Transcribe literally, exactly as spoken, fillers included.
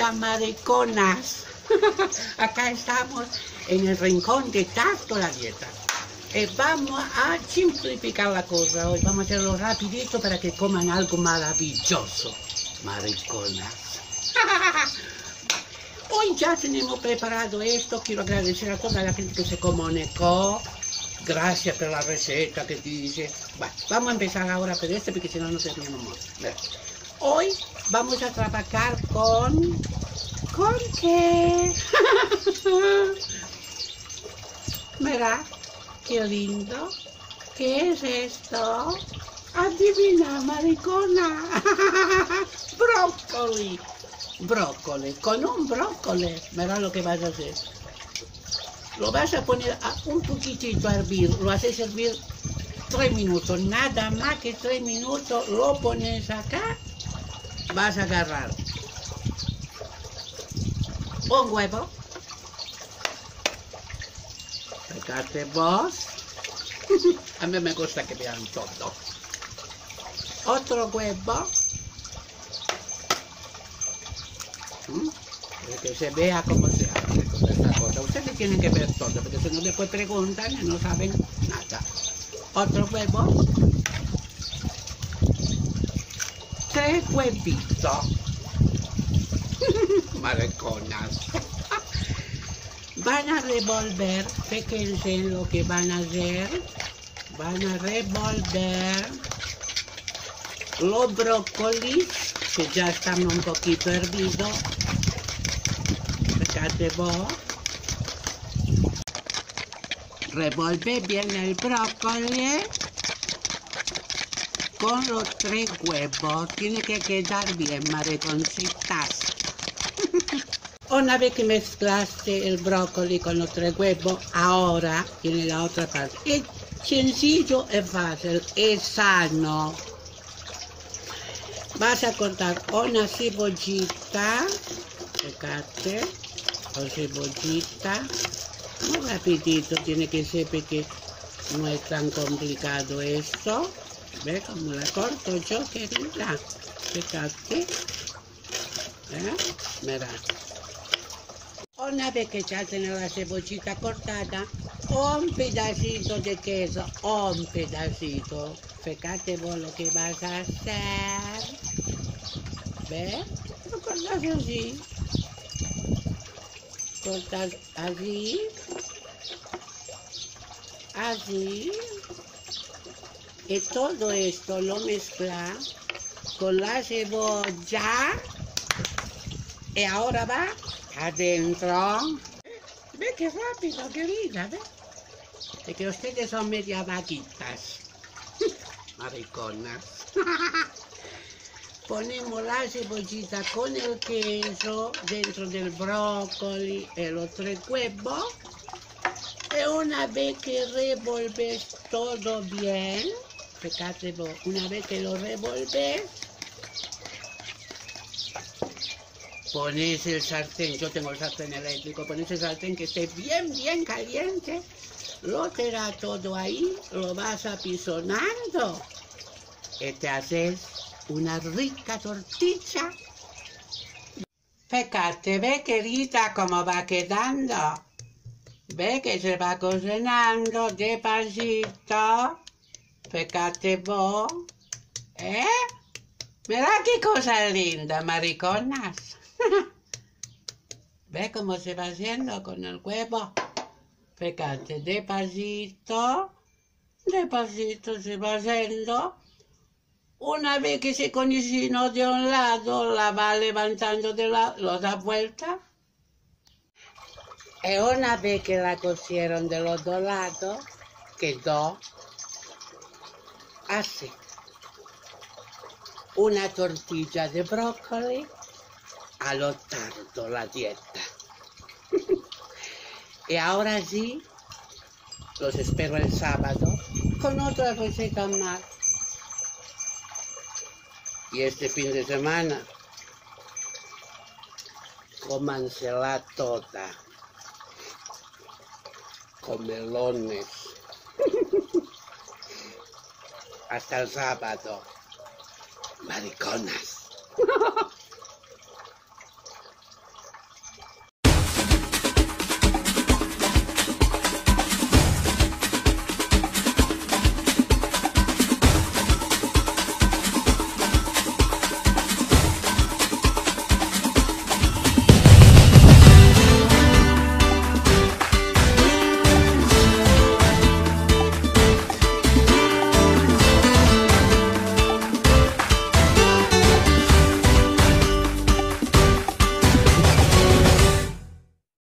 Hola, mariconas. Acá estamos en el rincón de Tarto la dieta. Eh, vamos a simplificar la cosa hoy. Vamos a hacerlo rapidito para que coman algo maravilloso, mariconas. Hoy ya tenemos preparado esto. Quiero agradecer a toda la gente que se comunicó. Gracias por la receta que dice. Bueno, vamos a empezar ahora por este porque si no, no terminamos. Hoy vamos a trabajar con... ¿Con qué? Mira, qué lindo. ¿Qué es esto? Adivina, maricona. Brócoli. Brócoli. Con un brócoli. Mira lo que vas a hacer. Lo vas a poner a un poquitito a hervir. Lo haces hervir tres minutos. Nada más que tres minutos. Lo pones acá. Vas a agarrar un huevo. Fíjate vos. A mí me gusta que vean todo. Otro huevo. ¿Mm? Que se vea cómo se hace toda esta cosa. Ustedes tienen que ver todo, porque si no después preguntan y no saben nada. Otro huevo. Tres huevitos. Mariconas. Van a revolver, fíjense lo que van a hacer. Van a revolver los brócolis, que ya están un poquito hervidos. Fíjate vos. Revolve bien el brócoli con los tres huevos. Tiene que quedar bien, mariconcitas. Una vez que mezclaste el brócoli con los tres huevos, ahora tiene la otra parte. Es sencillo, es fácil, es sano. Vas a cortar una cebollita, fíjate, o cebollita, muy rapidito, tiene que ser porque no es tan complicado esto. ¿Ve cómo la corto yo, querida? Fíjate. ¿Eh? Mira. Una vez que ya tenés la cebollita cortada, un pedacito de queso, un pedacito. Fíjate vos lo que vas a hacer. ¿Ves? Lo cortas así. Cortas así. Así. Y todo esto lo mezclas con la cebolla. Y ahora va adentro. Ve qué rápido, querida, ¿ve? De que ustedes son media vaguitas. Mariconas. Ponemos la cebollita con el queso dentro del brócoli y los tres huevos. Y una vez que revolves todo bien, fíjate vos, una vez que lo revolves, pones el sartén, yo tengo el sartén eléctrico, pones el sartén que esté bien, bien caliente, lo tiras todo ahí, lo vas apisonando y te haces una rica tortilla. Fíjate, ve querida cómo va quedando, ve que se va cocinando despacito, fíjate vos, ¿eh? Mira qué cosa linda, mariconas. ¿Ve cómo se va haciendo con el huevo? Fíjate, despacito, despacito se va haciendo. Una vez que se cocinó de un lado, la va levantando de lado, lo da vuelta. Y una vez que la cocieron de los dos lados, quedó así. Una tortilla de brócoli a lo Tarto la dieta. Y ahora sí, los espero el sábado con otra receta más. Y este fin de semana, cómansela toda. Con melones. Hasta el sábado. Mariconas.